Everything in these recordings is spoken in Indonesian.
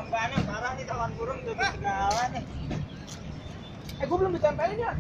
Kemana parah nih kawan burung tuh segala nih. Gue belum ditempelin ya.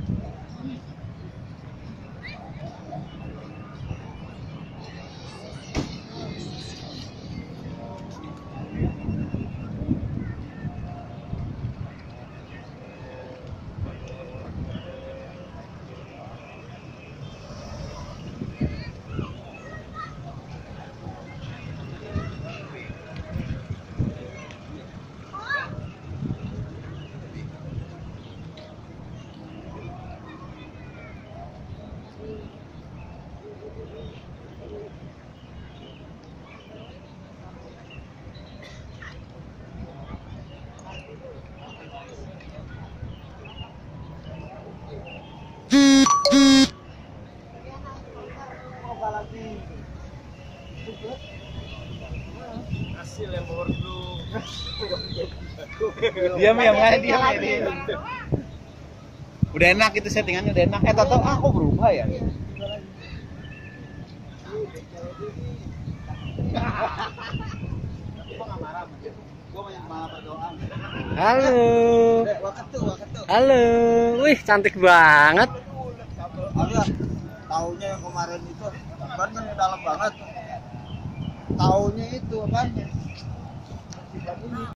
Hasil yang bor dulu. Diam ya, makanya diam ya. Udah enak itu settingannya, udah enak. Tato aku berubah ya. Halo. Halo. Wih, cantik banget. Aduh, taunya yang kemarin itu ban kan dalam banget. Taunya itu apanya?